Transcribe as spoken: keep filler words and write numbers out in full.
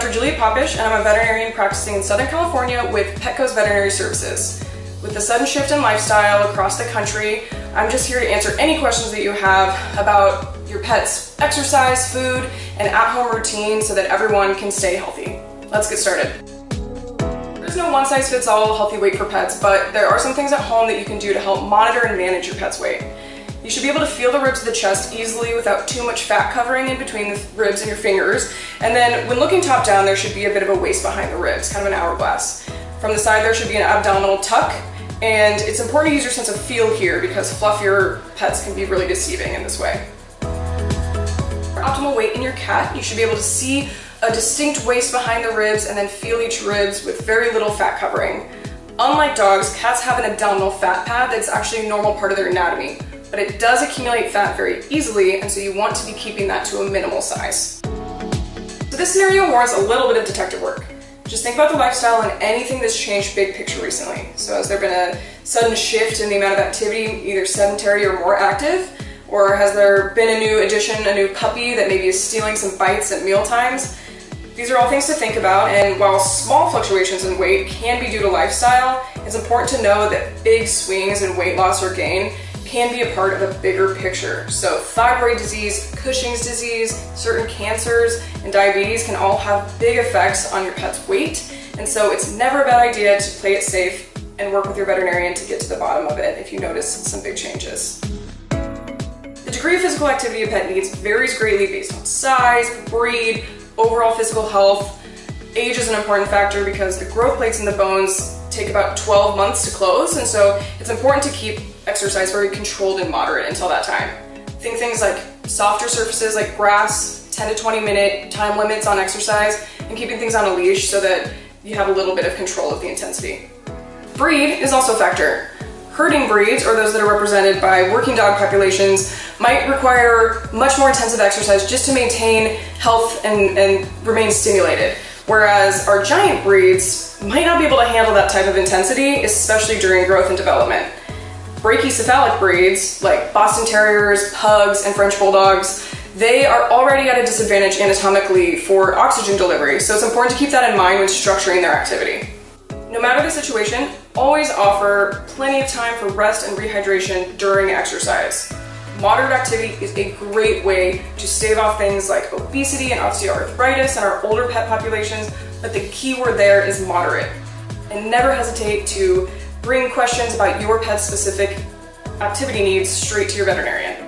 Doctor Julia Popish, and I'm a veterinarian practicing in Southern California with Petco's Veterinary Services. With the sudden shift in lifestyle across the country, I'm just here to answer any questions that you have about your pet's exercise, food, and at-home routine so that everyone can stay healthy. Let's get started. There's no one-size-fits-all healthy weight for pets, but there are some things at home that you can do to help monitor and manage your pet's weight. You should be able to feel the ribs of the chest easily without too much fat covering in between the ribs and your fingers. And then when looking top down, there should be a bit of a waist behind the ribs, kind of an hourglass. From the side, there should be an abdominal tuck. And it's important to use your sense of feel here because fluffier pets can be really deceiving in this way. For optimal weight in your cat, you should be able to see a distinct waist behind the ribs and then feel each ribs with very little fat covering. Unlike dogs, cats have an abdominal fat pad that's actually a normal part of their anatomy. But it does accumulate fat very easily, and so you want to be keeping that to a minimal size. So this scenario warrants a little bit of detective work. Just think about the lifestyle and anything that's changed big picture recently. So has there been a sudden shift in the amount of activity, either sedentary or more active? Or has there been a new addition, a new puppy that maybe is stealing some bites at meal times? These are all things to think about, and while small fluctuations in weight can be due to lifestyle, it's important to know that big swings in weight loss or gain can be a part of a bigger picture. So thyroid disease, Cushing's disease, certain cancers, and diabetes can all have big effects on your pet's weight. And so it's never a bad idea to play it safe and work with your veterinarian to get to the bottom of it if you notice some big changes. The degree of physical activity a pet needs varies greatly based on size, breed, overall physical health. Age is an important factor because the growth plates in the bones take about twelve months to close, and so it's important to keep exercise very controlled and moderate until that time. Think things like softer surfaces like grass, ten to twenty minute time limits on exercise, and keeping things on a leash so that you have a little bit of control of the intensity. Breed is also a factor. Herding breeds, or those that are represented by working dog populations, might require much more intensive exercise just to maintain health and, and remain stimulated. Whereas our giant breeds might not be able to handle that type of intensity, especially during growth and development. Brachycephalic breeds, like Boston Terriers, Pugs, and French Bulldogs, they are already at a disadvantage anatomically for oxygen delivery, so it's important to keep that in mind when structuring their activity. No matter the situation, always offer plenty of time for rest and rehydration during exercise. Moderate activity is a great way to stave off things like obesity and osteoarthritis in our older pet populations, but the key word there is moderate. And never hesitate to bring questions about your pet's specific activity needs straight to your veterinarian.